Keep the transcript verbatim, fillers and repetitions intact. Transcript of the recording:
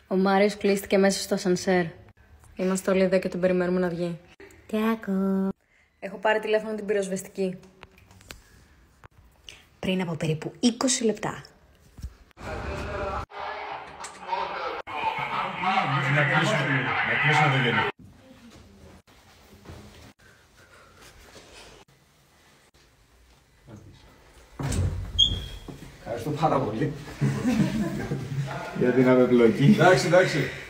Ο Μάριος κλείστηκε μέσα στο ασανσέρ. Είμαστε όλοι εδώ και τον περιμένουμε να βγει. Τιάκο. Έχω πάρει τηλέφωνο την πυροσβεστική. Πριν από περίπου είκοσι λεπτά. Να κλείσουμε, να κλείσουμε το γέλιο. Ευχαριστώ πάρα πολύ για την απεμπλοκή. Εντάξει, εντάξει.